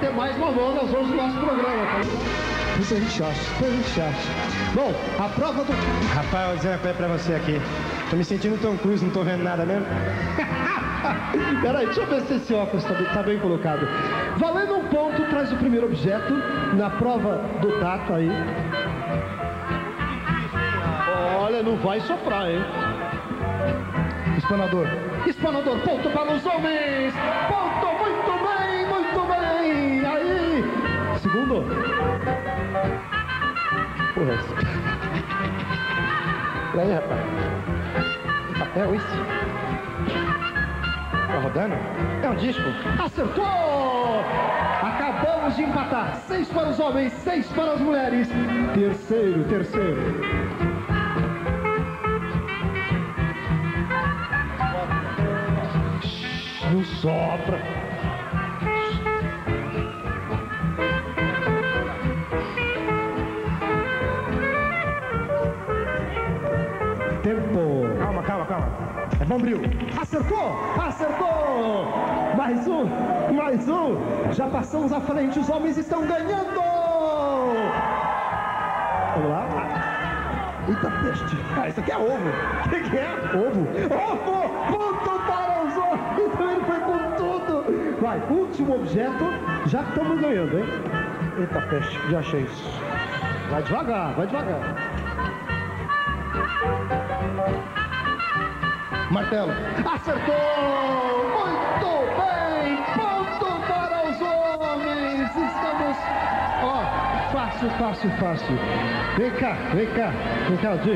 ter mais mamonas hoje no nosso programa. Isso a gente acha. Bom, a prova do... Rapaz, vou dizer uma coisa pra você aqui. Tô me sentindo Tom Cruise, não tô vendo nada mesmo. Peraí, deixa eu ver se esse óculos tá bem colocado. Valendo um ponto, traz o primeiro objeto na prova do tato aí. Olha, não vai soprar, hein? Espanador. Espanador, ponto para os homens! Ponto, muito bem, muito bem! Aí! Segundo. Porra. Olha aí, rapaz. Que papel isso? Tá rodando? É um disco. Acertou! Acabamos de empatar. 6 para os homens, 6 para as mulheres. Terceiro. Não sopra. Tempo. Calma. É Bombril. Acertou! Mais um. Já passamos à frente, os homens estão ganhando! Vamos lá. Eita peste. Isso aqui é ovo. O que é? Ovo. Ponto para os homens. Então ele foi com tudo. Vai, último objeto. Já estamos ganhando, hein? Eita peste, já achei isso. Vai devagar. Martelo. Acertou! Muito bem! Ponto para os homens! Estamos... Ó, fácil. Vem cá, Di.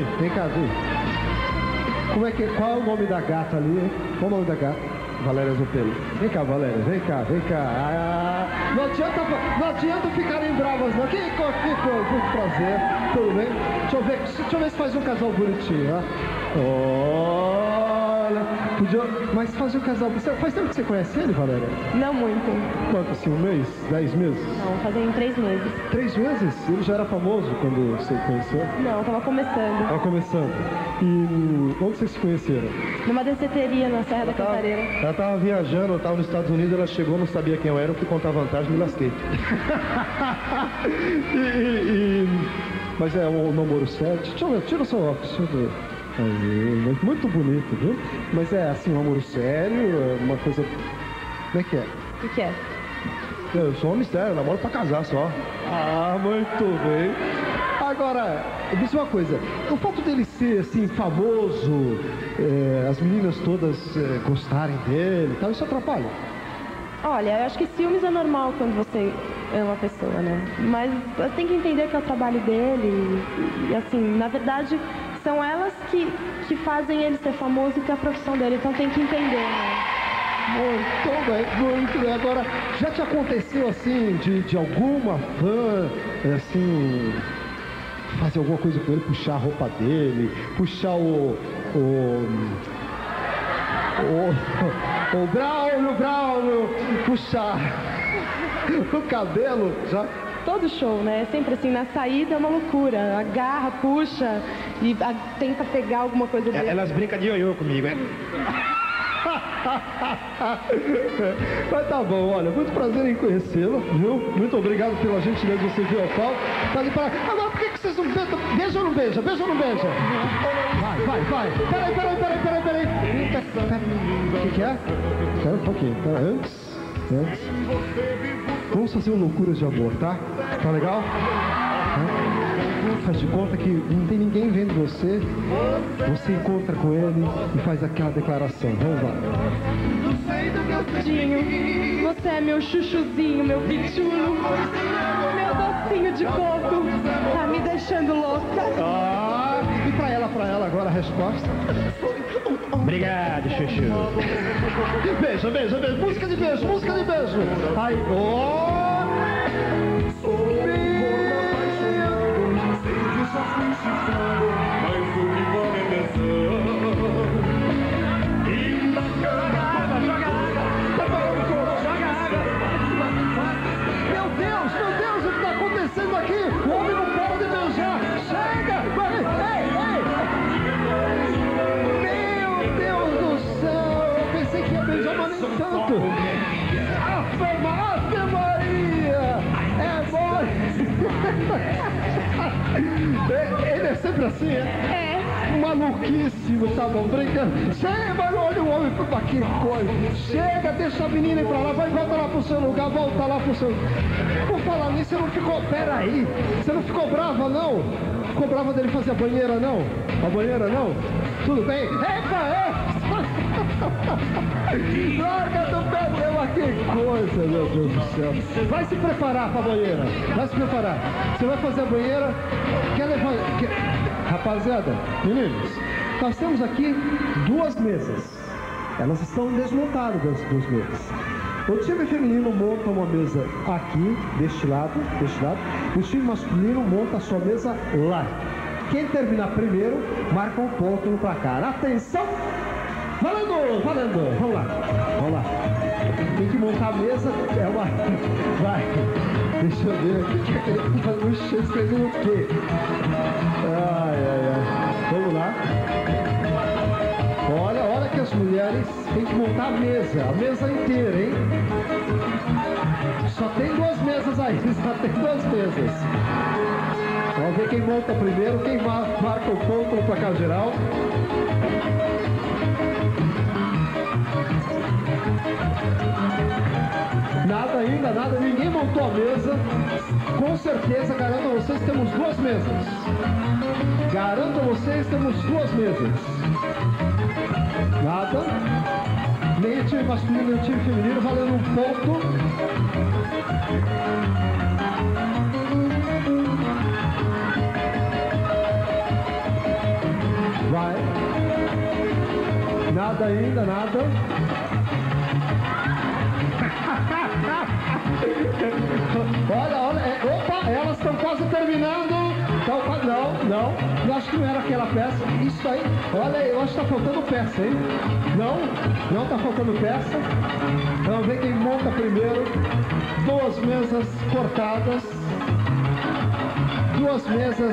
Qual é o nome da gata ali, hein? Qual é o nome da gata? Valéria Zopello. Vem cá, Valéria, vem cá. Não adianta ficarem bravas, não. Que prazer. Tudo bem? Deixa eu ver se faz um casal bonitinho, ó. Olha, mas faz um casal... Faz tempo que você conhece ele, Valéria? Não muito. Quanto, assim, um mês? 10 meses? Não, fazem 3 meses. 3 meses? Ele já era famoso quando você conheceu? Não, tava começando. Tava começando. E onde vocês se conheceram? Numa danceteria na Serra da Cantareira. Ela tava viajando, ela tava nos Estados Unidos, ela chegou, não sabia quem eu era, eu fui contar vantagem, me lasquei. Mas é um namoro sério. Deixa eu ver, tira o seu óculos, deixa eu ver. Aí, muito bonito, viu? Mas é assim, um namoro sério, uma coisa... Como é que é? O que é? Eu sou um mistério, eu namoro pra casar só. Ah, muito bem. Agora, me diz uma coisa, o fato dele ser assim, famoso, as meninas todas gostarem dele e tal, isso atrapalha? Olha, eu acho que ciúmes é normal quando você ama a pessoa, né? Mas você tem que entender que é o trabalho dele e assim, na verdade, são elas que fazem ele ser famoso e que é a profissão dele, então tem que entender, né? Muito bem. Agora, já te aconteceu assim, de alguma fã, assim, fazer alguma coisa com ele, puxar a roupa dele, puxar o Braulio, puxar o cabelo, já... Todo show, né? Sempre assim, na saída é uma loucura. Agarra, puxa e tenta pegar alguma coisa dele. Elas brincam de ioiô comigo, hein? Mas tá bom, olha, muito prazer em conhecê-lo, viu? Muito obrigado pela gentileza de você vir ao palco. Tá ali para... Agora, por que vocês não beijam? Beija ou não beija? Beija ou não beija? Vai. Peraí. O que é? Espera um pouquinho. Antes. Vamos fazer uma loucura de amor, tá? Tá legal? Faz de conta que não tem ninguém vendo você. Você encontra com ele e faz aquela declaração. Vamos lá. Você é meu chuchuzinho, meu pichulo, meu docinho de coco, tá me deixando louca. E pra ela agora a resposta. Obrigado, Chuchu. Beijo. Música de beijo. Ai, Meu Deus, o que tá acontecendo aqui? O homem não para de beijar. Chega! Meu Deus do céu! Eu pensei que ia beijar, mas nem tanto. Ave Maria! Ele é sempre assim, é? Maluquíssimo, tá bom, brincando. Chega, mano, olha o homem, pra que coisa. Chega, deixa a menina ir pra lá, vai, volta lá pro seu lugar, volta lá pro seu... Por falar nisso, você não ficou... Pera aí, você não ficou brava, não? Ficou brava dele fazer a banheira, não? A banheira, não? Tudo bem? Epa, é! Larga do pé dela, que coisa, meu Deus do céu. Vai se preparar pra banheira, vai se preparar. Você vai fazer a banheira, quer levar... Rapaziada, meninos, nós temos aqui 2 mesas. Elas estão desmontadas das 2 mesas. O time feminino monta uma mesa aqui, deste lado. O time masculino monta a sua mesa lá. Quem terminar primeiro, marca um ponto no placar. Atenção! Valendo! Vamos lá. Tem que montar a mesa, é uma... Vai! Deixa eu ver aqui, que ele tá fazendo escrevendo o quê? Ai. Vamos lá. Olha que as mulheres têm que montar a mesa inteira, hein? Só tem 2 mesas aí, só tem 2 mesas. Vamos ver quem monta primeiro, quem marca o ponto no placar geral. Nada ainda, ninguém montou a mesa. Com certeza, garanto a vocês, temos 2 mesas. Garanto a vocês, temos 2 mesas. Nada. Nem o time masculino, nem o time feminino, valendo um ponto. Vai. Nada ainda, nada. Olha, opa, elas estão quase terminando. Então, não, eu acho que não era aquela peça. Isso aí, olha, eu acho que tá faltando peça, hein? Não tá faltando peça. Vamos ver quem monta primeiro. 2 mesas cortadas. 2 mesas.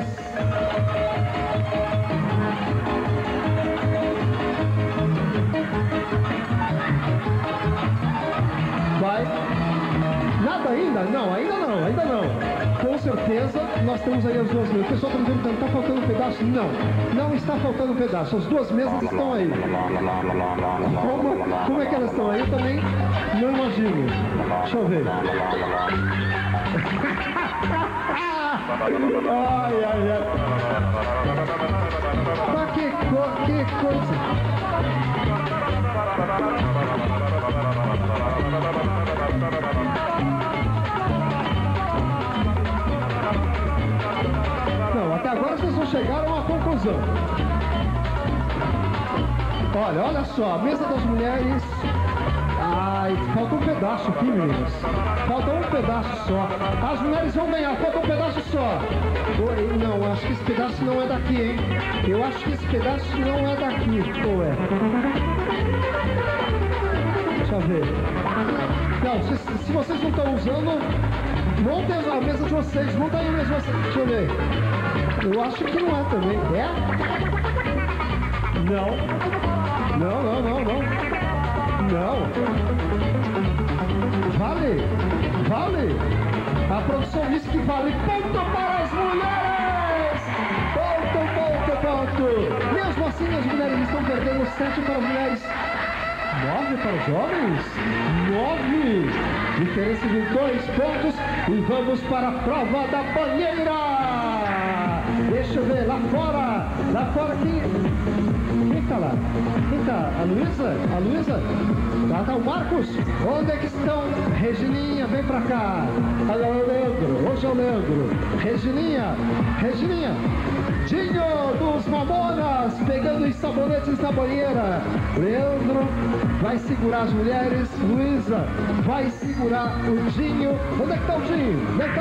Vai. Nada ainda? Não, ainda não. Com certeza, nós temos aí as 2 mesas. O pessoal está me perguntando, está faltando um pedaço? Não está faltando um pedaço. As 2 mesas estão aí. Como é que elas estão aí? Eu também não imagino. Deixa eu ver. Ai. Mas que coisa. Não, até agora vocês não chegaram a uma conclusão. Olha só, a mesa das mulheres. Ai, falta um pedaço aqui, meninos. Falta um pedaço só. As mulheres vão ganhar, falta um pedaço só. Não, acho que esse pedaço não é daqui, hein? Eu acho que esse pedaço não é daqui. Ou é? Deixa eu ver. Não, se vocês não estão usando, montem a mesa de vocês. Monta aí a mesa de vocês. Deixa eu ver. Eu acho que não é também. É? Não. Vale. A produção disse que vale ponto para as mulheres. Ponto. Mesmo assim, as mulheres estão perdendo 7 para as mulheres. 9 para os homens? 9! Diferença de 2 pontos. E vamos para a prova da banheira. Deixa eu ver, lá fora quem tá lá? Quem tá? A Luísa? Tá o Marcos. Onde é que estão? Regininha, vem pra cá. Olha o Leandro, hoje é o Leandro. Regininha. Dinho dos Mamonas, pegando os sabonetes na banheira. Leandro vai segurar as mulheres. Luísa vai segurar o Dinho. Onde é que tá o Dinho?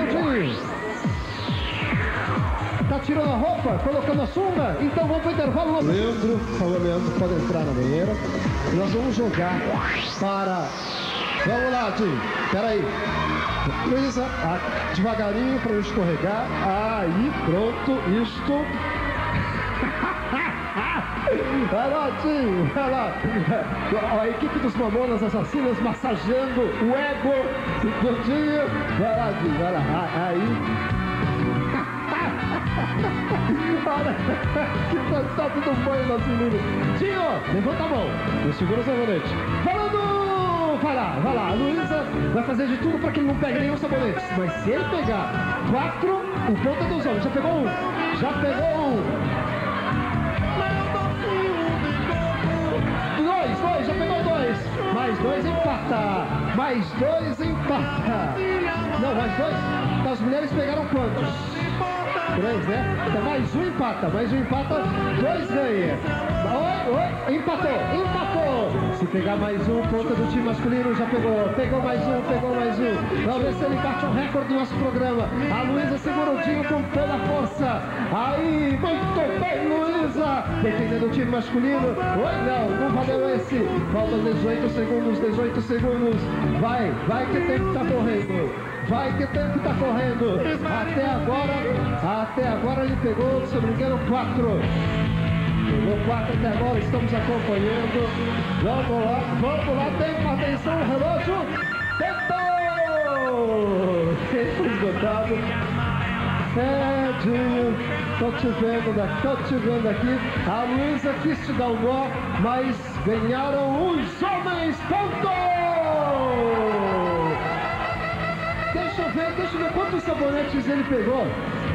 Tá tirando a roupa, colocando a sunga? Então vamos pro intervalo. Leandro, pode entrar na banheira. Nós vamos jogar para... Vamos lá, Dinho. Peraí. Luísa, devagarinho para não escorregar. Aí, pronto, isto. Vai lá, Dinho, vai lá. A equipe dos Mamonas Assassinas massageando o ego do Dinho. Vai lá, Dinho, vai lá. Aí. Olha, que tá tudo banho na cilindro. Dinho, levanta a mão. Não segura o sabonete. Falando! Vai lá. A Luísa vai fazer de tudo para que ele não pegue nenhum sabonete. Mas se ele pegar 4, o ponto é dos homens. Já pegou um. Dois, já pegou 2. Mais 2 empata. Não, mais 2. Então, as mulheres pegaram quantos? 3, né? Então mais um empata. 2 ganha. Oi, empatou. Se pegar mais um, ponta do time masculino já pegou mais um. Vamos ver se ele bate o recorde do nosso programa. A Luísa segura o Dinho com toda a força. Aí, muito bem, Luísa. Defendendo o time masculino. Oi, não valeu esse. Faltam 18 segundos. Vai que o tempo tá correndo. Até agora ele pegou, se não me engano, 4. Pegou 4 até agora, estamos acompanhando. Vamos lá, tempo, atenção, relógio. Tempo esgotado. Dinho, tô te vendo aqui. A Luísa quis te dar um nó, mas ganharam os homens. Ponto! Deixa eu ver quantos sabonetes ele pegou.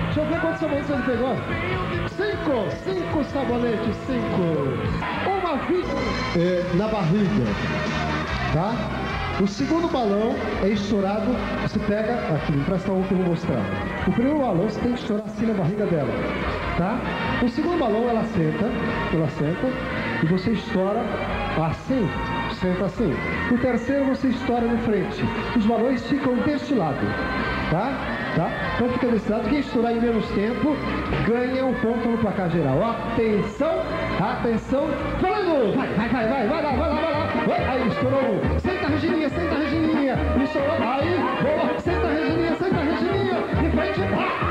5 sabonetes, 5. Uma vítima na barriga, tá? O segundo balão é estourado, você pega, aqui, me empresta um que eu vou mostrar. O primeiro balão você tem que estourar assim na barriga dela, tá? O segundo balão ela senta e você estoura assim. Senta assim. O terceiro você estoura de frente. Os balões ficam deste lado. Tá? Então fica desse lado. Quem estourar em menos tempo ganha um ponto no placar geral. Atenção. Falando! Vai lá. Aí, estourou um. Senta, Regininha. Estourou. Aí, boa. Senta, Regininha. De frente.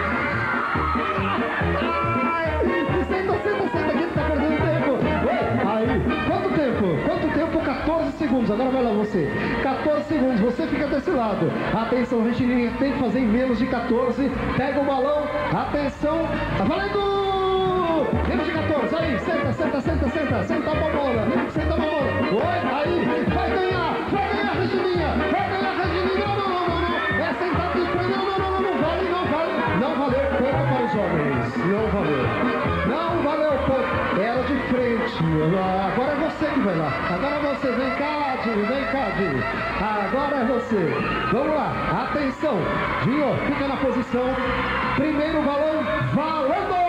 Senta aqui, tá perdendo tempo. Aí, quanto tempo? 14 segundos. Agora vai lá você. 14 segundos, você fica desse lado. Atenção, Regininha, tem que fazer em menos de 14. Pega o balão. Atenção. Tá valendo! Menos de 14. Aí, senta. Senta a mamona. Oi, aí. Vai ganhar, Regininha. Não. É sentado de frente. Não vale. Não valeu ponto para os homens. Não valeu ponto. Era de frente. Agora é você que vai lá. Agora você. Vem cá, Dinho. Agora é você. Vamos lá. Atenção. Dinho, fica na posição. Primeiro balão. Valendo!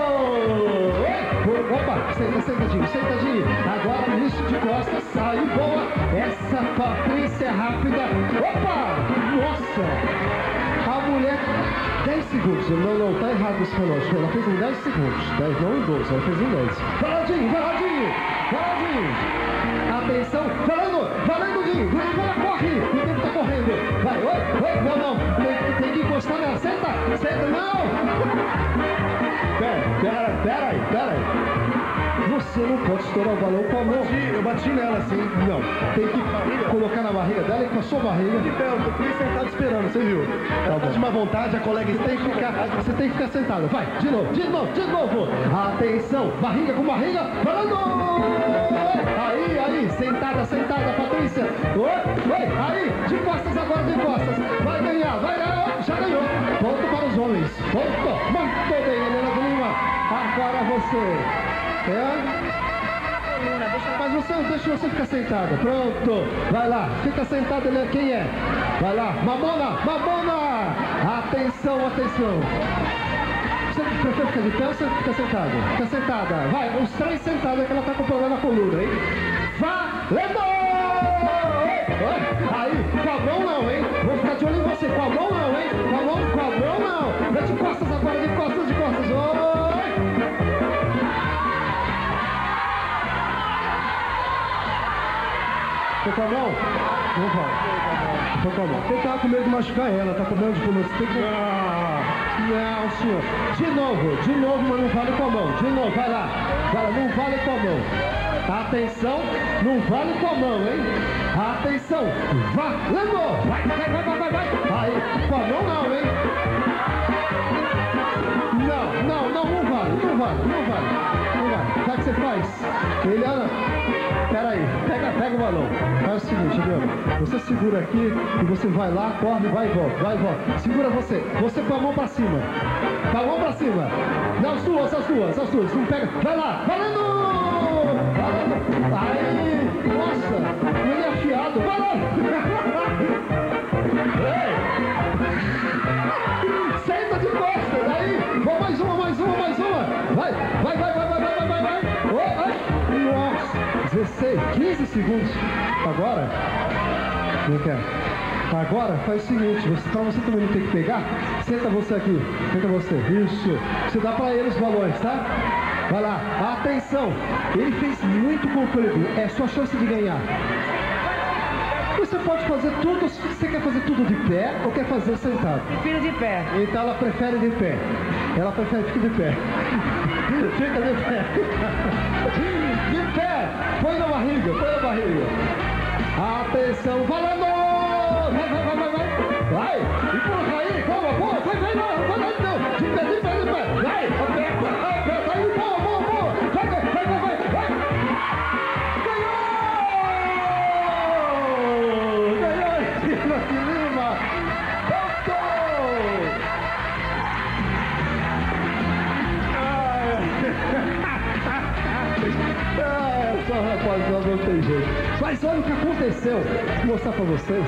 Opa, senta, Dinho. Agora início de costas. Saiu boa. Essa Patrícia é rápida. Opa! Nossa! A mulher... 10 segundos. Não, tá errado esse relógio. Ela fez em 10 segundos. 10 não em 12, ela fez em 10. Vai lá, Dinho. Atenção. Valendo, Dinho. Agora corre. O tempo tá correndo. Vai, oi. Não. Tem que encostar nela. Senta. Não. Pera aí. Você não pode estourar o balão com a mão. Eu bati nela assim. Não. Tem que colocar na barriga dela e com a sua barriga. Eu fiquei sentado esperando, você viu? Ela tá de má vontade, a colega tem que ficar. Você tem que ficar sentado. Vai, de novo. Atenção, barriga com barriga. Falando! Aí, sentada, Patrícia. Oi, aí, de costas agora, Vai ganhar, já ganhou. Ponto para os homens. Ponto. Muito bem, Helena Lima. Agora você. Mas deixa você ficar sentada. Pronto. Vai lá. Fica sentada. Quem é? Vai lá. Mamona. Atenção. Você prefere ficar de pé ou você fica sentada? Fica sentada. Vai. Os 3 sentados que ela tá com problema na coluna, hein? Valendo! Aí. Com a mão não, hein? Vou ficar de olho em você. Com a mão não, hein? Com a mão não. Vai de costas agora. De costas. Oi! Tô com a mão? Não vai. Tô com a mão. Você tá com medo de machucar ela, tá com medo de comer. Você tem que... Não, senhor. De novo, mas não vale com a mão. De novo, vai lá. Não vale com a mão. Atenção, não vale com a mão, hein? Atenção, valendo! Vai. Aí, com a mão não, hein? Não vale. Não vale. Sabe o que você faz? Eliana, peraí, pega o balão. Faz o seguinte, Eliana, você segura aqui e você vai lá, corre, vai e volta. Segura você põe a mão pra cima. Não, as duas, não pega. Vai lá, valendo! Aí, nossa, ele é afiado, vai lá! Senta de costas, aí, mais uma. Vai. Nossa, 16, 15 segundos. Agora, vem cá. Agora faz o seguinte, pra você também não ter que pegar, senta você aqui, isso. Você dá pra ele os balões, tá? Vai lá, atenção, ele fez muito comprido, é sua chance de ganhar. Você pode fazer tudo, você quer fazer tudo de pé ou quer fazer sentado? Prefiro de pé. Então ela prefere de pé. Fica de pé. De pé, põe na barriga. Atenção, valendo! Vai! Empurra aí, calma, vai, não! De pé! Vai! Aperta aí, boa! Vai! Ganhou! Lima! Só rapaziada, não tem jeito. Mas olha o que aconteceu. Vou mostrar pra vocês.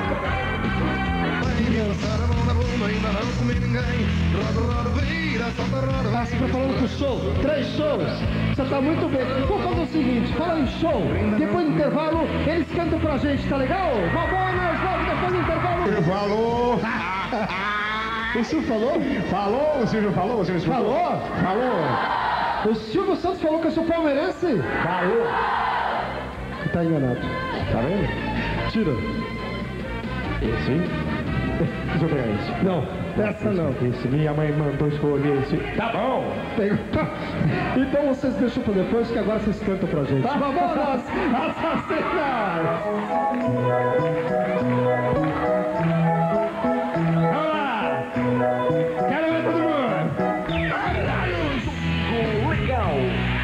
Tá se preparando pro show? 3 shows. Você tá muito bem. Vamos fazer o seguinte, fala em show. Depois do intervalo, eles cantam pra gente, tá legal? Vamos, depois do intervalo. Falou! O Silvio falou? Falou, o Silvio falou, o Silvio Falou? O Silvio Santos falou que eu sou palmeirense? Falou! Tá enganado. Tá vendo? Tira. Esse? Deixa eu pegar esse. Não, essa não. Esse, minha mãe mandou escolher esse. Tá bom! Então vocês deixam pra depois, que agora vocês cantam pra gente. Tá bom, nós assassinar! Vamos lá! Quero ver todo mundo! Legal!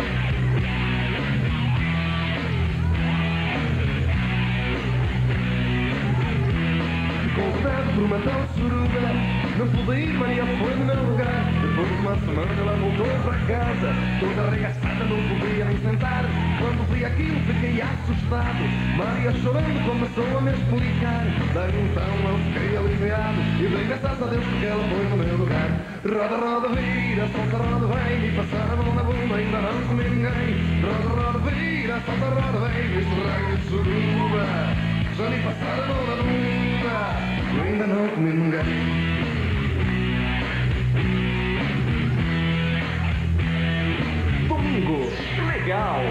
Convidado por uma tal suruba, não pude ir, Maria foi no meu lugar. Depois de uma semana ela voltou para casa, toda arregaçada, não podia nem sentar. Quando vi aquilo fiquei assustado, Maria chorando começou a me explicar. Daí então eu fiquei aliviado e bem graças a Deus porque ela foi no meu lugar. Roda, vira, solta, roda, vem, e passar a mão na bunda, ainda não comi ninguém. Roda, vira, solta, roda, vem, este raio de suruba, já nem passar a mão na bunda, eu ainda não comi ninguém. Domingo legal.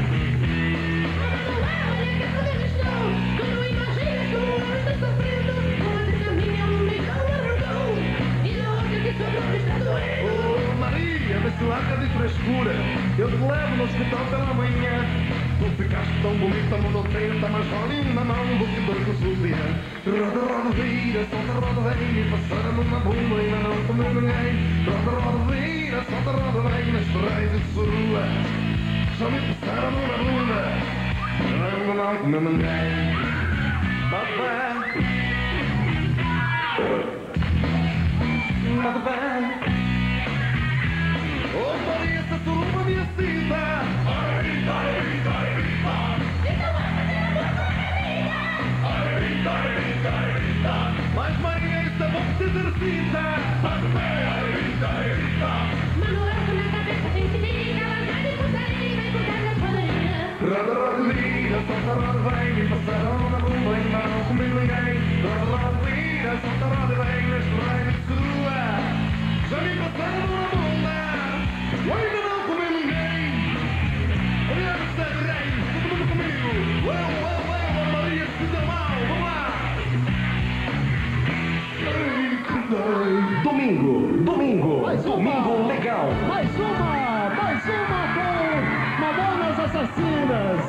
Oh Maria, vê se larga de frescura, eu te levo no hospital pela manhã. Tu ficaste tão bonita, mudou 30, mas olhinho na mão, você dois no sutiã. Roda, vira, solta, roda, vem, e passar a mão na bunda, ainda não comeu ninguém. Roda, vira, solta, roda, vem, neste raio de surua, já me passaram a mão na bunda, ainda não comeu ninguém. Babá, oh Maria, essa suruba me excita. Mas Maria, isso é bom que se exercita. Manuel, na cabeça tem que liga, ela vai de putaria, vai cuidar da padaria. Roda, vira, solta, roda, vem, me passaram na bunda, ainda não comi ninguém. Roda, vira, solta, roda, vem, neste raio de sua, já me passaram na bunda, eu ainda não comi ninguém. Aliás, segue rei, todo mundo comigo. Maria, se deu mal, vamos lá. Domingo legal. Mais uma com Mamonas Assassinas.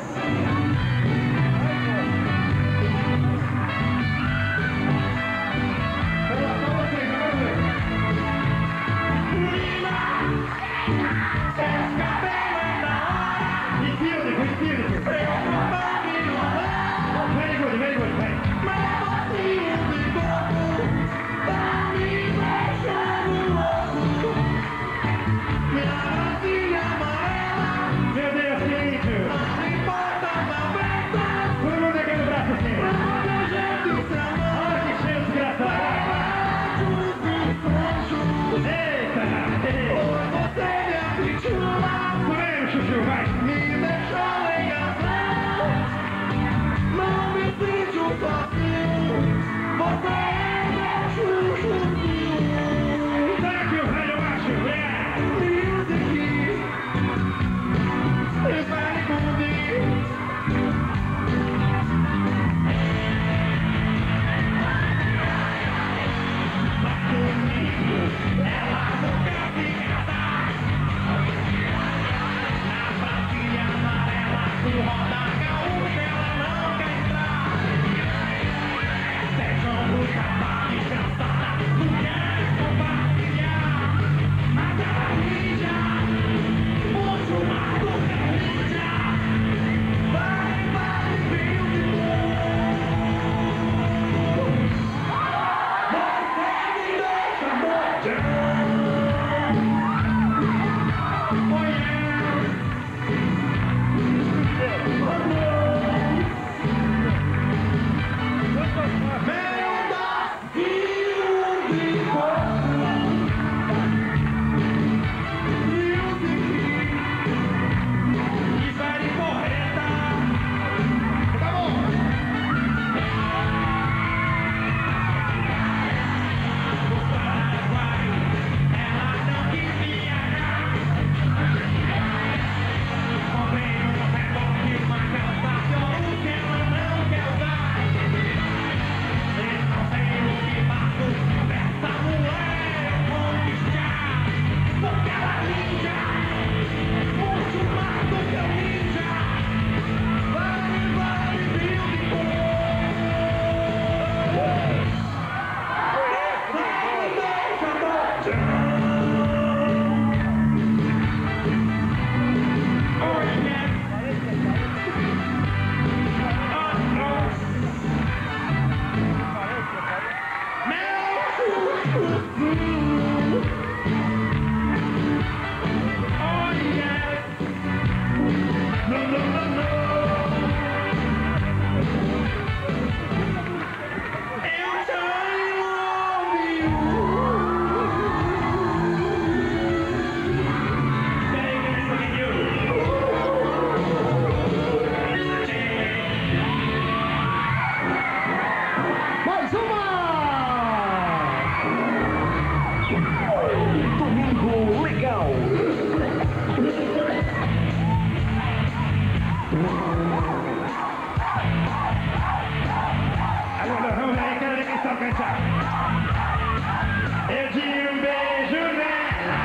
Eu tinha um beijo nela,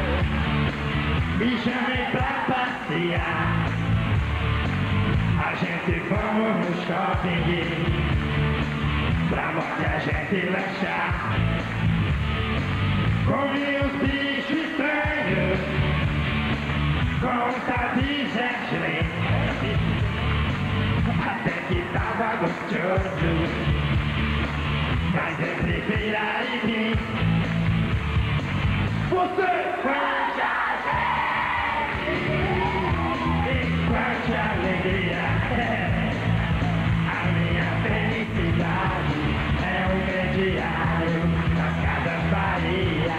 me chamei pra passear. A gente fomos no shopping, pra morte a gente lanchar. Comi uns bichos estranhos, com tal de gente, até que tava gostoso. Mas entre virar e vir, você quante a gente e quante alegria. A minha felicidade é um crediário nas casas Bahia.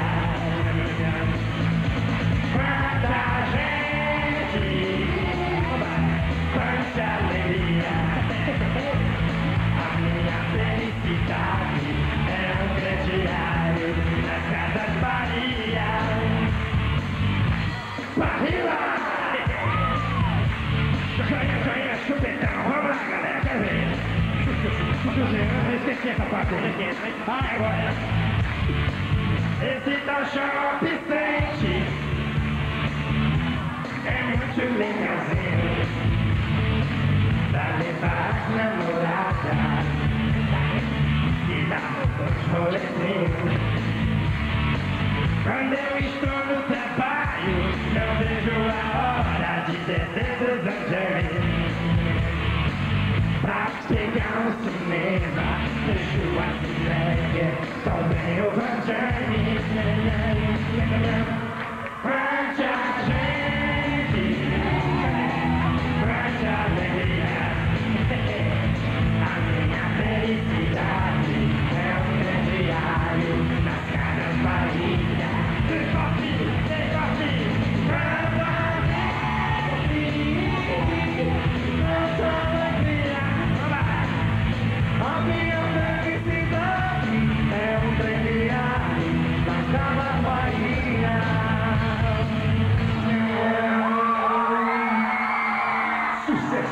Quanta gente, quanta alegria. A minha felicidade é um crediário nas casas Bahia. Bahia! Joinha, chupetão, vamos lá, galera, quer ver? Eu esqueci essa parte aí. Agora. Esse tal shopping frente é muito legalzinho pra levar as namoradas e dar uns rolezinhos. Quando eu estou no trabalho, não vejo a hora de descer dos andares pra pegar um cinema, deixo a cineca, só vem o Van Damme. Quanta gente, quanta alegria. A minha felicidade é um crediário nas casas Bahia.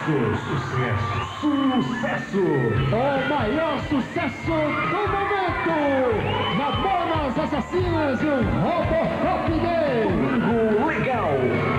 Sucesso! O maior sucesso do momento! Mamonas Assassinas e o Robocop Gay! Domingo Legal!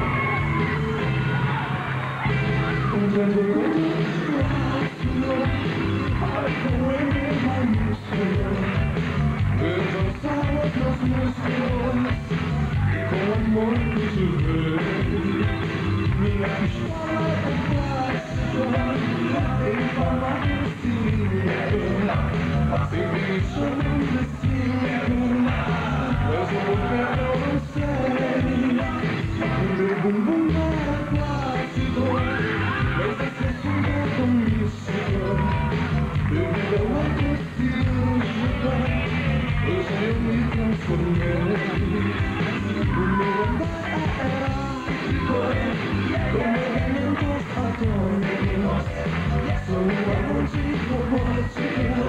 Com amor que se vê, minha pistola é clássica, em forma de cilindro, assim me chamam de cilindro, mas o meu eu não sei, meu bumbum era clássico, mas esse é compromisso, devido ao ato cirúrgico, hoje eu me transformei. O meu andar é erático, com movimentos atômicos. Sou um amante robótico,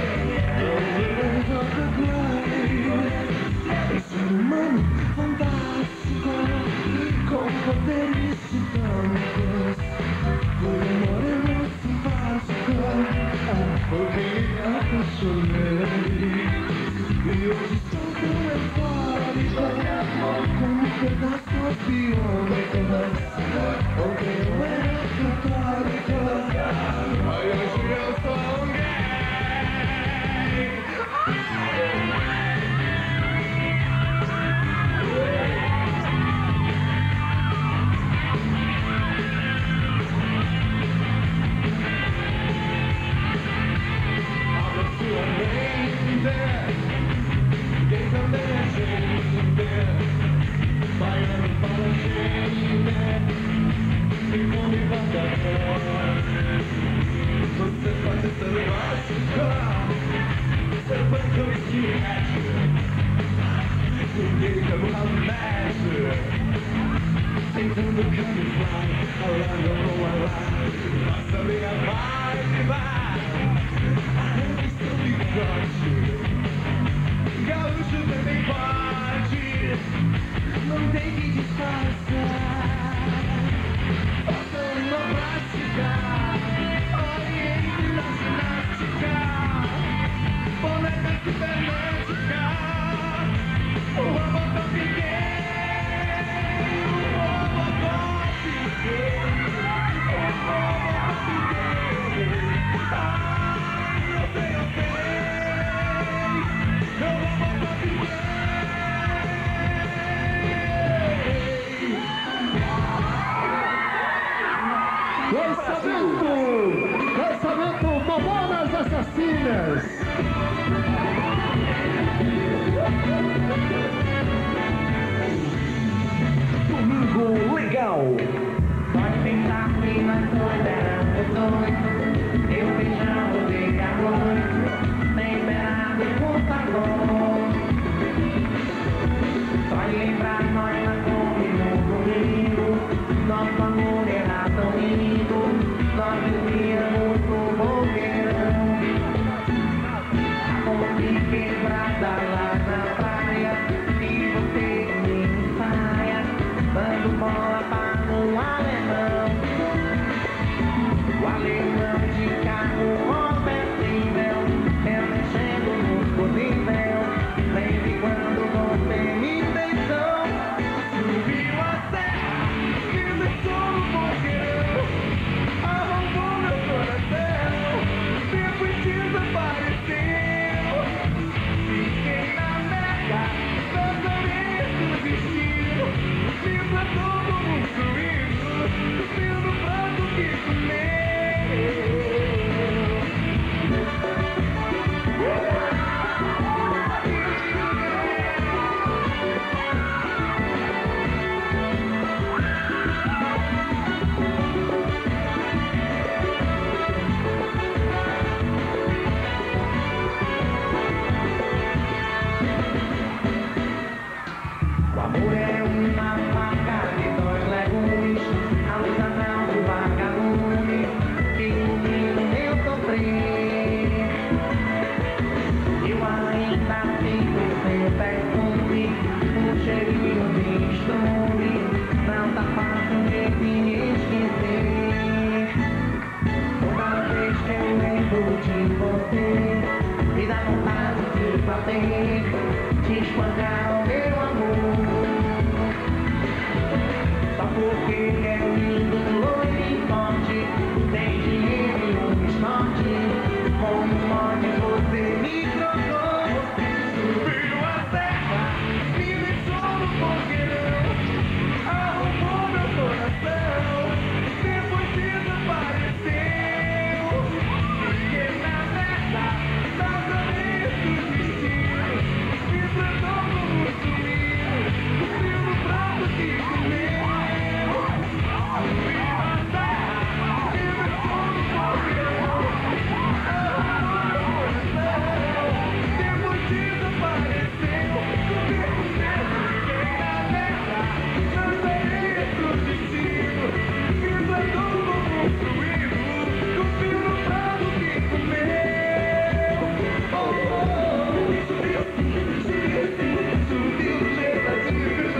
um ser humano fantástico, com poderes titânicos. Fui um moreno simpático, por quem me apaixonei. E hoje estou tão eufórico, como pedaços biônicos. Ontem eu era católico, ai hoje eu sou um gay. Abra sua mente, quem também é gente, baiano para gente, e come batata. Você pode ser mágica, ser banco e skinhead, ninguém como a mexe, tentando camuflar, falando com a lá, passa minha vibe, arranca seu bigode. Gaúcho também pode, não tem que disfarçar. Faça uma plástica, oriente na ginástica, boneca cibernética, o Robocop gay, o Robocop gay, o Robocop gay. Eu sei, eu Robocop gay. Lançamento Mamonas Assassinas! Domingo Legal! Pode pensar que nós dois éramos doidos, eu beijando desde a noite, sem esperado por favor. Só de lembrar nós na come no domingo, nosso amor era tão lindo, nós vivíamos no boqueirão. A ponte quebrada lá na praia, e você em saia, dando bola para um alemão. O alemão espancar o meu amor. Só porque ele é lindo, loiro e forte, tem dinheiro e um esporte. Como pode você me trocou? Subiu a terra, me deixou no fogueirão, arrombou meu coração, depois desapareceu. Fiquei na merda, casamento destino, me tratou como sumiu, cuspiu no prato que comeu. Subiu a terra, me deixou no fogueirão, arrombou meu coração, depois desapareceu. Comigo mesmo, fiquei na merda, casamento destino, me tratou como sumiu, cuspiu no prato que comeu. Oh, oh, oh, subiu do jeito assim,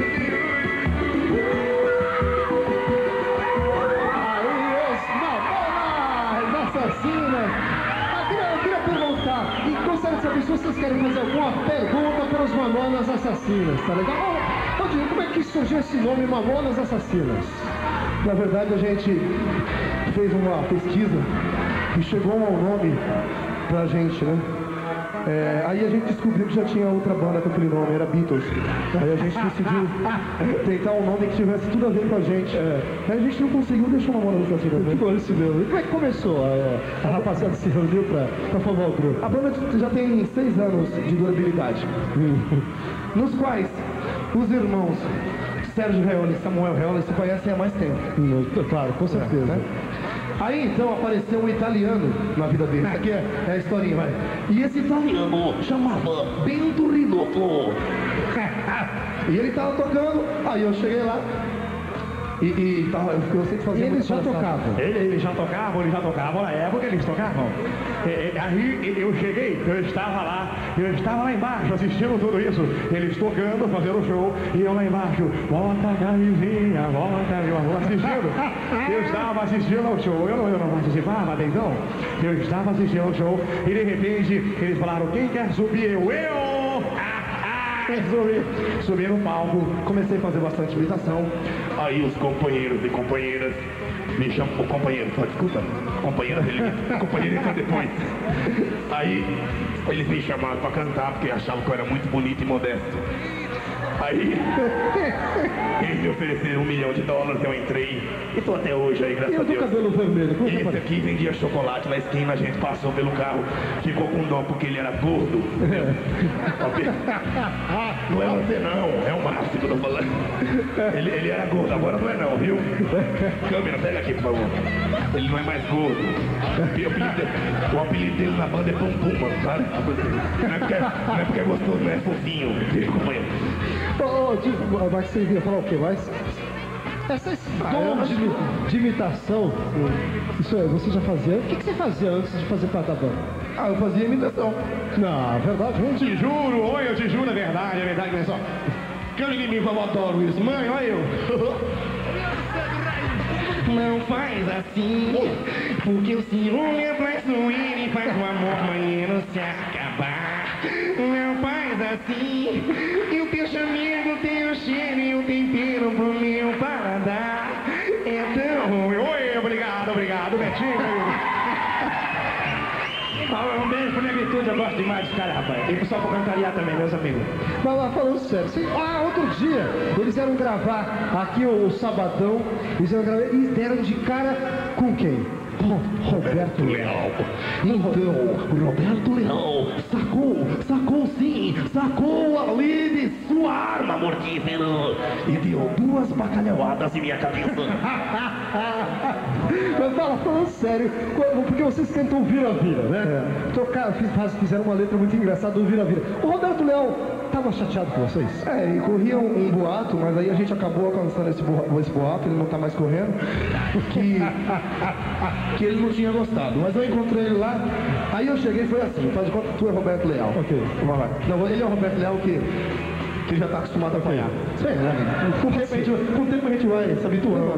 Aí, os Mamonas Assassinas. Eu queria perguntar, e gostaria de saber se vocês querem fazer alguma pergunta para os Mamonas Assassinas, tá legal? Rodrigo, como é que surgiu esse nome Mamonas Assassinas? Na verdade, a gente fez uma pesquisa e chegou ao nome pra gente, né? Aí a gente descobriu que já tinha outra banda com aquele nome, era Beatles. Aí a gente decidiu tentar um nome que tivesse tudo a ver com a gente. Aí a gente não conseguiu deixar uma Mamonas Assassinas, né? Ficou isso mesmo. E como é que começou? A rapaziada se reuniu pra formar o grupo? A banda já tem 6 anos de durabilidade, nos quais os irmãos Sérgio Reola e Samuel Reola se conhecem há mais tempo. Claro, com certeza. Né? Aí então apareceu um italiano na vida dele. Aqui é a historinha, vai. E esse italiano chamava Bento Ridotto. E ele tava tocando, aí eu cheguei lá. Eu sempre fazia Eles já palhaçada. tocavam. Eles já tocavam na época eles tocavam. Aí eu cheguei, eu estava lá embaixo assistindo tudo isso, eles tocando, fazendo show, e eu lá embaixo, volta a camisinha, volta meu amor, assistindo. Eu estava assistindo ao show, eu não participava até então, eu estava assistindo ao show, e de repente eles falaram, quem quer subir? Eu! Subi no palco, Comecei a fazer bastante imitação. Aí os companheiros e companheiras me chamam, o companheiro, só desculpa, companheiras, companheiro entra depois. Aí eles me chamaram pra cantar porque achavam que eu era muito bonito e modesto. Aí eles me ofereceram $1 milhão, eu entrei e tô até hoje aí, graças E a o do Deus. cabelo vermelho? Como Esse que aqui vendia chocolate na esquina, a gente passou pelo carro, ficou com dó porque ele era gordo. Não é você não, é o Márcio que eu tô falando. Ele era gordo, agora não é não, viu? Câmera, pega aqui, por favor. Ele não é mais gordo. O apelido dele na banda é Pum Pum, mano, sabe? Não é porque é gostoso, não é fofinho. Companheiro. Mas você ia falar o quê? Mas essa dom de imitação, isso é, você já fazia? O que você fazia antes de fazer parte da banda? Eu fazia imitação. Não, verdade, vamos te juro, oi, eu te juro, é verdade, mas só. Cante de mim, como eu adoro isso, mãe, olha eu. Não faz assim, porque o ciúme é doer e faz o amor maneiro se acabar. Não faz assim, e o teu chamego tem o cheiro e o tempero pro meu paladar. Então, oi, obrigado, Betinho. Um beijo pro Negritude, eu gosto demais dos caras, rapaz. E pro Sol pra Cantariar também, meus amigos. Mas lá, falando sério, outro dia, eles vieram gravar aqui o Sabadão, eles vieram gravar e deram de cara com quem? Roberto Leal. Então, o Roberto Leal sacou ali de sua arma mortífera e deu 2 bacalhauadas em minha cabeça. Mas falando sério, porque vocês cantam Vira-Vira, né? Fizeram uma letra muito engraçada do Vira-Vira. O Roberto Leal tava chateado com vocês? E corria um boato, mas aí a gente acabou alcançando esse boato, ele não tá mais correndo, que ele não tinha gostado. Mas eu encontrei ele lá, aí eu cheguei e foi assim, faz de conta que tu é Roberto Leal. Ok. Vamos lá. Não, ele é o Roberto Leal que já tá acostumado a apanhar. Sim, né? Com o tempo a gente vai se habituando.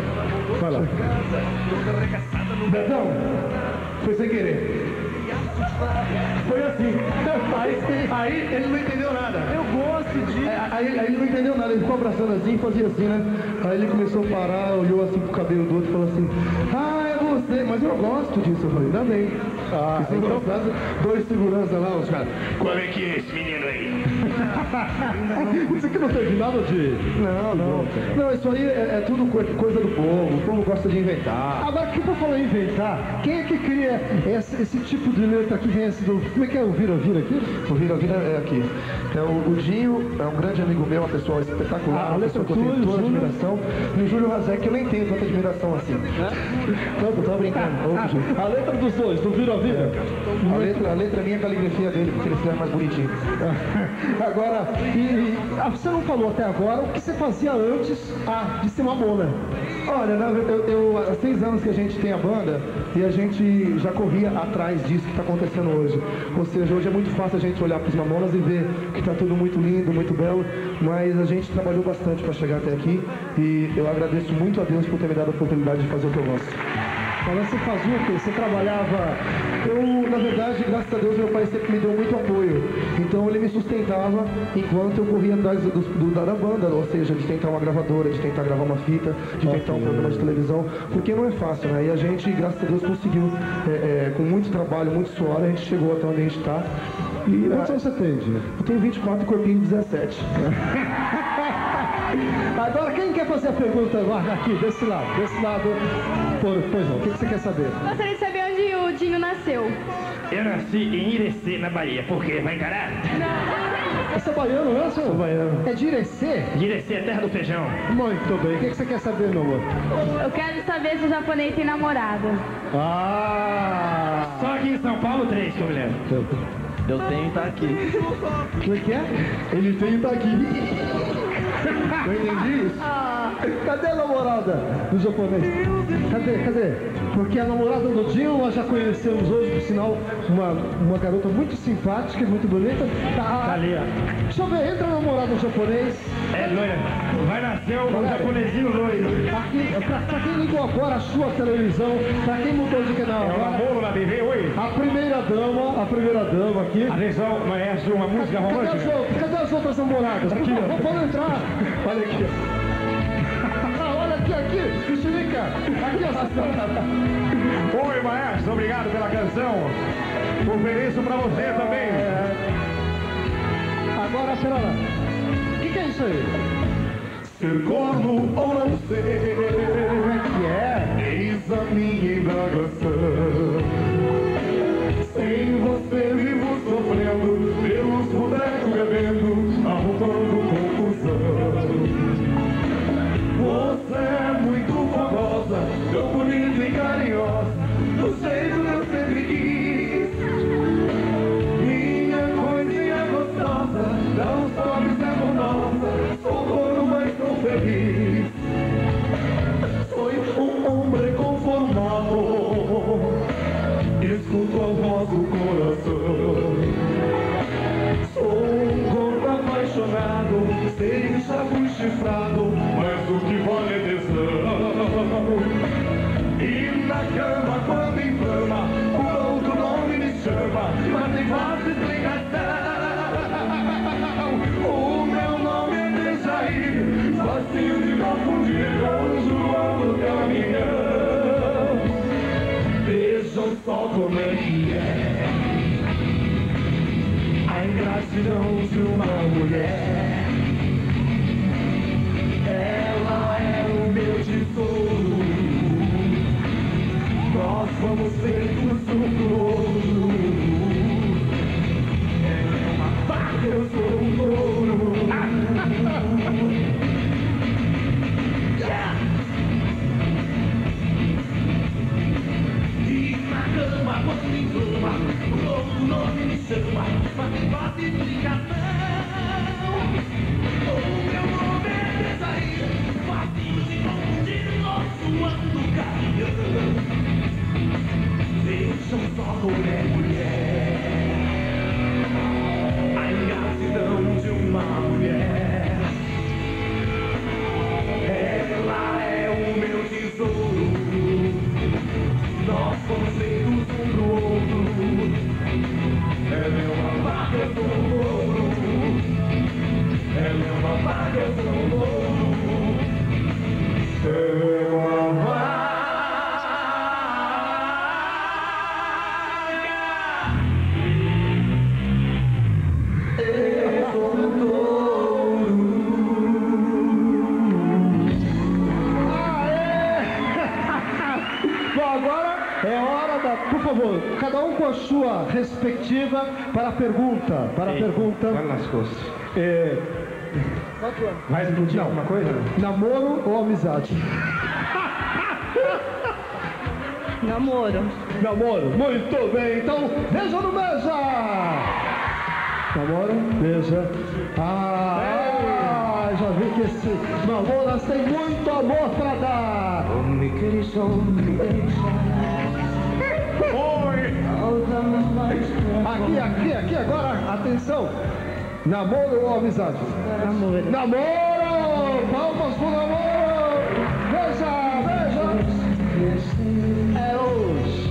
Vai lá. Betão, foi sem querer. Foi assim. Aí ele não entendeu nada. Eu gosto de... Aí ele não entendeu nada, ele ficou abraçando assim, fazia assim, né? Aí ele começou a parar, olhou assim pro cabelo do outro e falou assim, é você, mas eu gosto disso. Eu falei, ainda bem. Então, dois seguranças lá, os caras. Qual é que é esse menino aí? Isso aqui não teve nada de... Não, isso aí é tudo coisa do povo. O povo gosta de inventar. Agora, que tu falou em inventar, quem é que cria esse tipo de letra que vem esse do... Como é que é o vira-vira aqui? O vira-vira é aqui. O Dinho é um grande amigo meu, uma pessoa espetacular, uma pessoa que eu tenho toda admiração. E o Júlio Razek, que eu nem tenho tanta admiração assim. Tô brincando. A letra dos dois, do vira-vira? A letra é minha, a caligrafia dele, porque ele escreve mais bonitinho. Agora, você não falou até agora o que você fazia antes de ser Mamona. Olha, há 6 anos que a gente tem a banda e a gente já corria atrás disso que está acontecendo hoje. Ou seja, hoje é muito fácil a gente olhar para os Mamonas e ver que está tudo muito lindo, muito belo, mas a gente trabalhou bastante para chegar até aqui e eu agradeço muito a Deus por ter me dado a oportunidade de fazer o que eu gosto. Mas você fazia o quê? Você trabalhava... Na verdade, graças a Deus, meu pai sempre me deu muito apoio. Então ele me sustentava enquanto eu corria atrás da banda, ou seja, de tentar uma gravadora, de tentar gravar uma fita, de tentar um programa de televisão, porque não é fácil, né? E a gente, graças a Deus, conseguiu, com muito trabalho, muito suor, a gente chegou até onde a gente está. E quantos anos você tem, Gil? Eu tenho 24 e corpinho de 17. Agora, quem quer fazer a pergunta aqui, desse lado? Pois não, o que você quer saber? Gostaria de saber onde o Dinho nasceu. Eu nasci em Irecê, na Bahia. Por quê? Vai encarar? Você é baiano, não é, senhor? Sou baiano. É de Irecê? Irecê é terra do feijão. Muito bem. O que você quer saber, meu amor? Eu quero saber se o japonês tem namorada. Só aqui em São Paulo, 3 que eu me lembro. Eu tenho tá aqui. Como é que é? Ele tem tá aqui. Eu entendi isso. Cadê a namorada do japonês? Cadê? Porque a namorada do Dinho nós já conhecemos hoje, por sinal, uma garota muito simpática, muito bonita. Tá ali, ó. Deixa eu ver, entra a namorada do japonês. É loira. Vai nascer um japonesinho loiro. Aqui, pra quem ligou agora a sua televisão, pra quem mudou de canal É o agora, namoro na TV, oi? a primeira dama aqui. Atenção, conhece uma música romântica? Cadê as outras namoradas? Aqui, ó. Vamos entrar. Olha aqui. Olha aqui, Mexerica. Aqui, ó. Oi, maestro, obrigado pela canção. Ofereço pra você também. Agora, pera lá. O que é isso aí? Ser corno ou não ser, Como é que é? eis a minha indagação. Sem você vivo sofrendo, pelos bonecos bebendo, arrumando confusão. Você é muito fogosa, tão bonita e carinhosa, do jeito que eu sempre quis. Minha coisinha gostosa, dá uns toques amorosa, sou o dono mais tão feliz. Sou um homem conformado, escuto a voz do coração. Sou um corpo apaixonado, sei que já fui chifrado, mas o que vale é tesão. E na cama, quando inflama, o outro nome me chama, mas tem fácil explicação. O meu nome é Dejair, facinho de confundir com João do caminhão. Vejam só como é que é a ingratidão de uma mulher. Ela é o meu tesouro, nós vamos feitos um pro outro. Ela é uma vaca, eu sou um touro. E na cama, quando inflama, o outro nome me chama, mas tem fácil explicação. O meu nome é Desair, fácil de confundir, nosso ando caminhão. Vejam só como é mulher, a ingratidão de uma mulher. Ela é o meu tesouro, nós fomos feitos um pro outro. um com a sua respectiva para a pergunta. Olha nas costas. Mais um alguma coisa? Namoro ou amizade? Namoro. Namoro, muito bem. Então, beija ou não beija? Namoro, beija. Já vi que esse namoro tem muito amor pra dar. Aqui, agora, atenção. Namoro ou amizade? Namoro. Namoro! Palmas pro namoro! Beija! É hoje!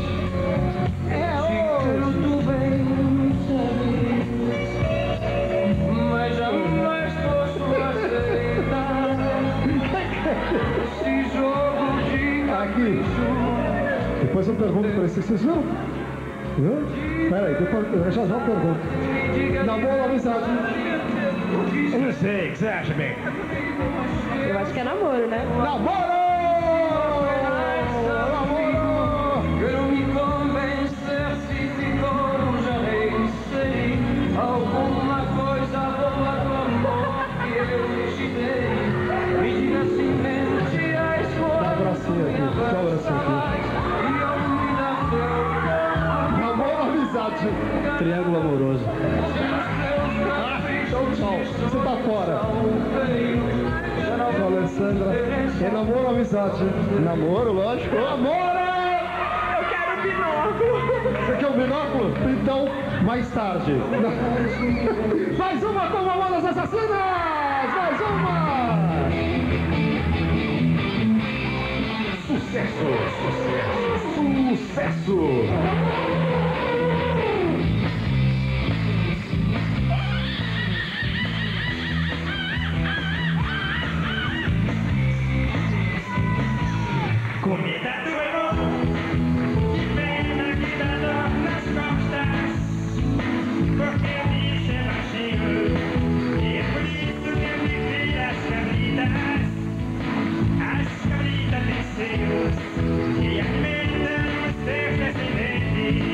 Mas jamais posso aceitar esse jogo de Aqui. Depois eu pergunto pra vocês viram? Viu? Peraí, depois eu já pergunto. Namoro ou amizade? Eu não sei, o que você acha, bem? Eu acho que é namoro, né? Namoro! Quero me convencer se ficou, já nem sei. Alguma coisa boa do amor que eu digitei. E de nascimento as Dá um abracinho aqui, dá um abracinho aqui. Namoro ou amizade? Triângulo amoroso. Então tchau, você tá fora. Alessandra, é namoro ou amizade? Namoro, lógico. Namoro! Eu quero binóculo. Você quer um binóculo? Então, mais tarde. Mais uma com Mamonas Assassinas! Mais uma! Sucesso! Comida do irmão, que pena que dá dor nas costas, porque o bicho é baixinho, e é por isso que eu vivi as cabritas têm seios, que alimentam os seus descendentes.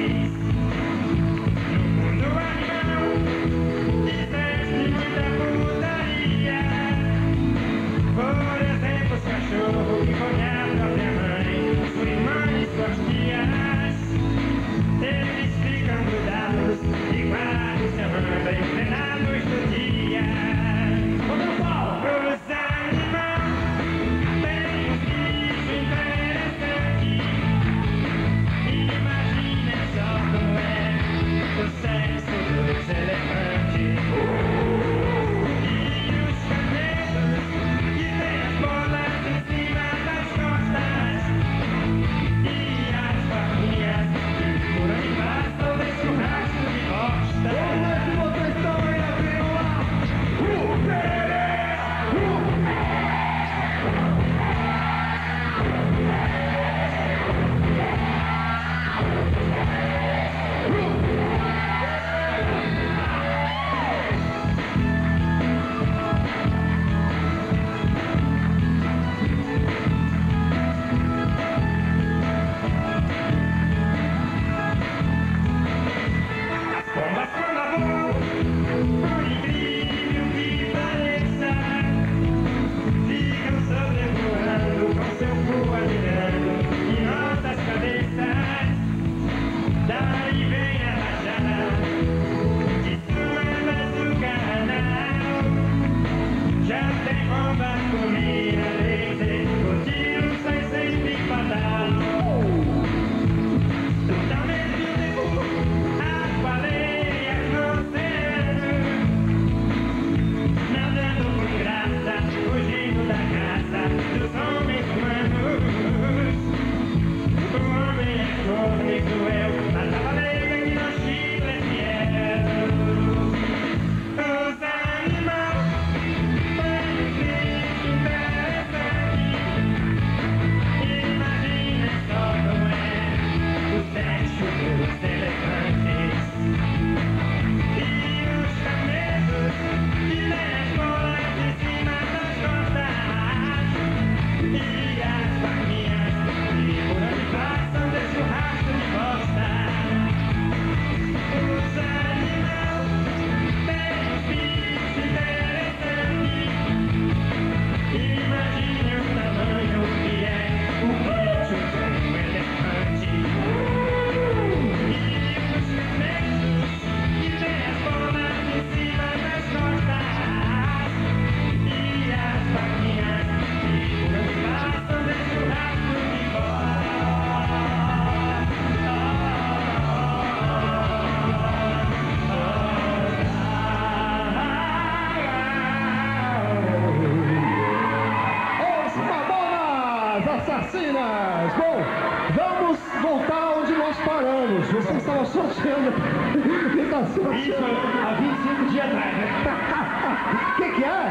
sorteando. Ele tá sorteando. Isso há 25 dias atrás, né? O que é?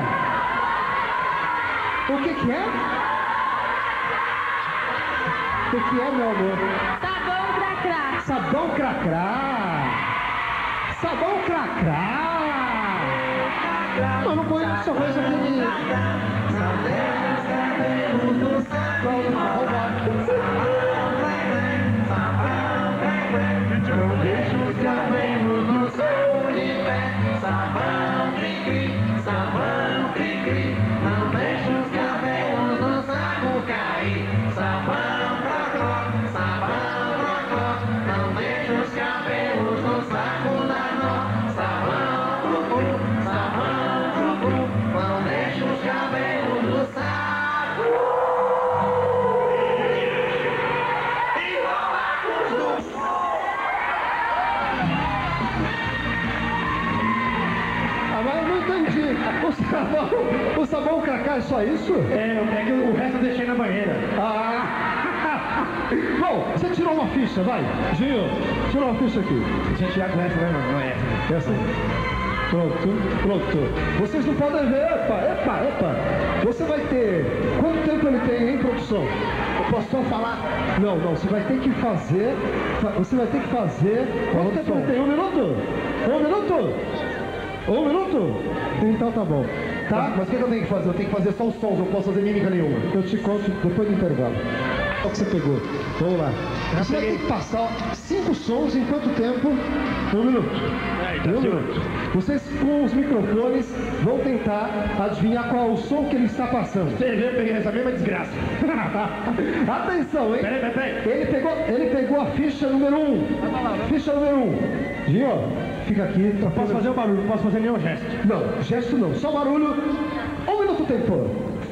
O que é? O que é, meu amor? Sabão cracrá. Sabão cracrá. Sabão cracrá. Eu não conheço essa coisa aqui. Não deixa os cabelos no sol de pé. Sabão cri-cri, sabão cri-cri. Não deixa os cabelos no saco cair. Sabão crocó, sabão crocó. Não deixa os cabelos no saco dar nó. Sabão cru-cru, sabão cru-cru. Não deixa os cabelos no saco. Mas eu não entendi. O sabão cracá é só isso? É, eu peguei o resto eu deixei na banheira. Bom, você tirou uma ficha, vai. Ginho, tira uma ficha aqui. Gente, já conhece, né, mano? Não é essa. Essa aí. Pronto. Vocês não podem ver. Epa. Você vai ter... Quanto tempo ele tem, hein, produção? Eu posso só falar? Não, você vai ter que fazer... Você vai ter que fazer... Quanto tempo ele tem? 1 minuto? 1 minuto? Então tá bom. Tá? Mas o que eu tenho que fazer? Eu tenho que fazer só os sons, eu não posso fazer mímica nenhuma. Eu te conto depois do intervalo. Qual que você pegou? Vamos lá. Você vai ter que passar 5 sons em quanto tempo? 1 minuto. Um minuto. Vocês com os microfones vão tentar adivinhar qual é o som que ele está passando. Você vê, eu peguei essa mesma desgraça. Atenção, hein? Peraí. Ele pegou a ficha número 1. Ficha número 1. Ginho, fica aqui. Posso fazer o barulho, não posso fazer nenhum gesto. Não, gesto não, só barulho. 1 minuto tempo.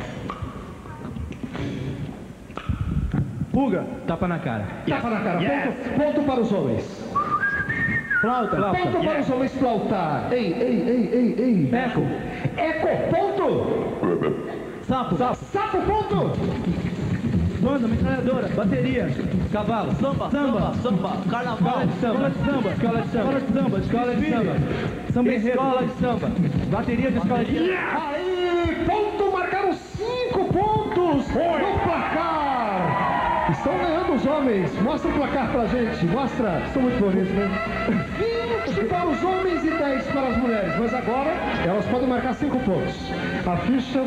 Pulga, tapa na cara. Tapa na cara. Yes. Ponto para os homens. Flauta. Ponto para os homens flautar. Ei. Eco, ponto. Sapo. Sapo, ponto. Banda, metralhadora, bateria, cavalo, samba, carnaval, escola de samba, samba enredo, escola de samba, bateria de escola de samba. Aí, ponto, marcaram 5 pontos no placar. Estão ganhando os homens. Mostra o placar pra gente. Mostra. Estão muito bonitos, né? 20 para os homens e 10 para as mulheres. Mas agora elas podem marcar 5 pontos. A ficha...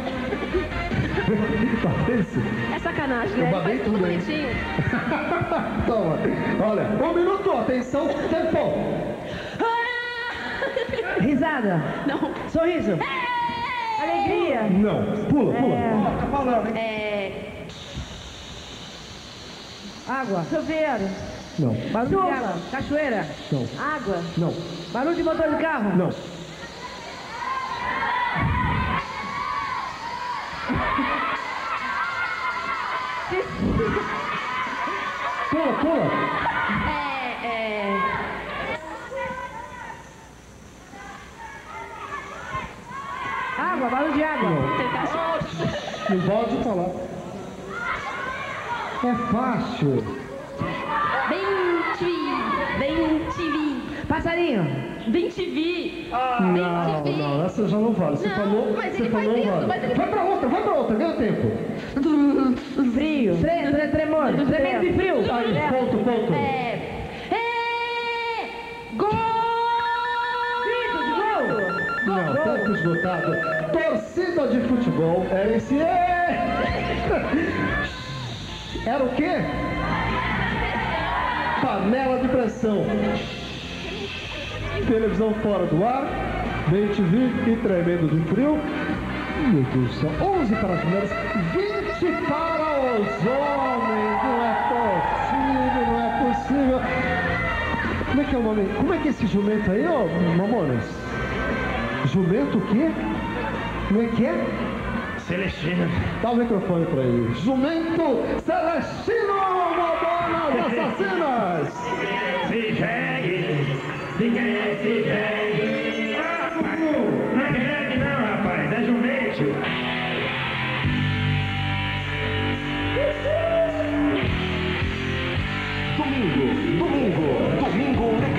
É sacanagem, né? Eu babei Faz tudo tudo, hein? bonitinho. Toma. Olha, 1 minuto. Atenção. Tempo. Risada. Não. Sorriso. Alegria. Não. Pula. Tá falando, hein? Água. Chuveiro. Não. Barulho de água. Cachoeira. Não. Água. Não. Barulho de motor de carro. Não. Pula. Água. Barulho de água. Não pode falar. É fácil. Bem TV. Passarinho. Bem TV. Não, essa já não vale. Você Não, falou, mas você ele falou, faz isso, vale. mas ele- Vai pra outra, ganha tempo. Frio. Tremor. Tremendo e frio. Aí, ponto. Gol! Grito de gol. Não, tempo esgotado. Torcida de futebol, RSE. Era o quê? Panela de pressão. Televisão fora do ar, Bem TV e tremendo de frio. Meu Deus do céu, 11 para as mulheres, 20 para os homens. Não é possível. Como é que é o nome? Como é que é esse jumento aí, ó, mamonas? Jumento o quê? Como é que é? Celestino. Dá o microfone pra ele. Jumento Celestino, mamonas assassinas. Se jegue, se jegue. Rapaz, não é jegue não, rapaz, é jumento. Domingo legal.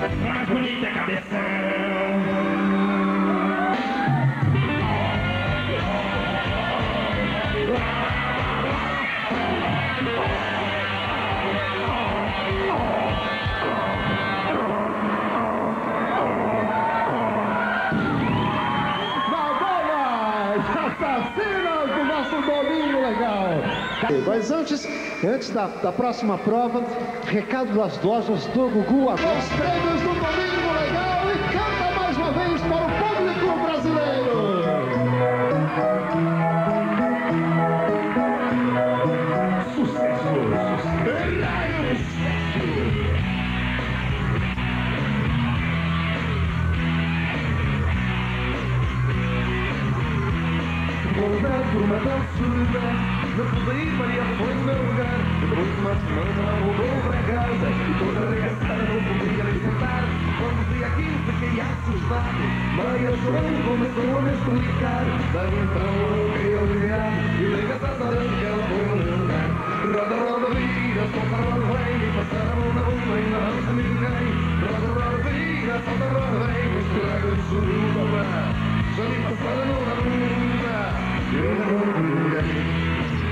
A mais bonita é cabeção. Assassinas do nosso Domingo Legal. Mas antes da próxima prova, recado das lojas do Gugu agora. Os prêmios do Domingo Legal e canta mais uma vez para o público brasileiro. Por uma tão surda, não pude ir, Maria foi no meu lugar. Depois de uma semana ela voltou para casa e toda arregaçada não podia nem sentar. Quando vi aquilo fiquei assustado. Maria chorando começou a me explicar. Daí então eu fiquei aliviado e dei graças a Deus que ela foi no meu lugar. Roda, roda, vira, solta, roda, vem, e passaram na bunda e não se me ninguém. Roda, roda, vira, solta, roda, vem, mas traga de surda. Já me passaram na bunda. Eu não ninguém.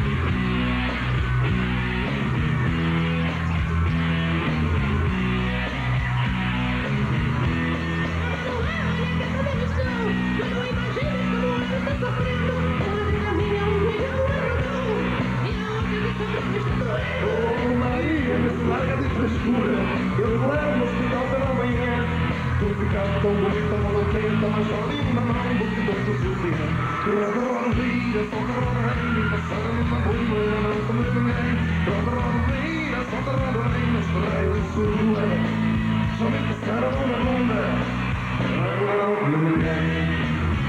Oh Maria, me larga de frescura. Eu te levo no hospital pela manhã. Tu ficava tão bonita, malotenta, mas só linda, não bonita, sucia. Roda, roda, vira, solta, roda, vem, e passada numa bomba, não como ninguém. Roda, roda, vira, solta, roda, vem, mas traio de sua. Só me passaram na bunda, não como ninguém.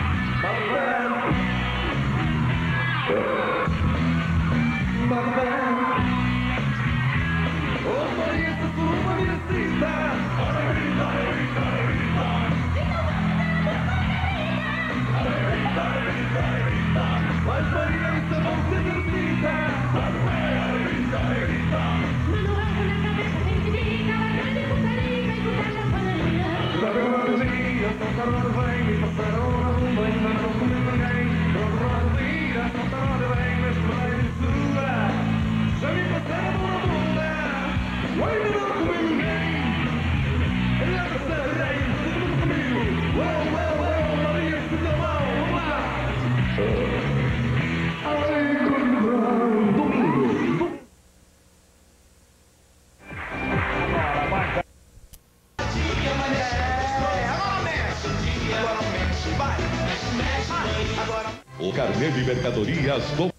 Oh Maria, essa sua merecida. Mas Maria, isso é bom ser divertida. Roda, roda, vira, solta, roda, vem, me passaram na bomba, ainda não comi ninguém. Roda, roda, vira, solta, roda, vem, mas traio de sua. Já me passaram na bunda, ainda não comi ninguém. Ela passarei, tudo comigo. Uau, uau, uau, Maria, se dá mal, vamos lá. O Carnê de Mercadorias do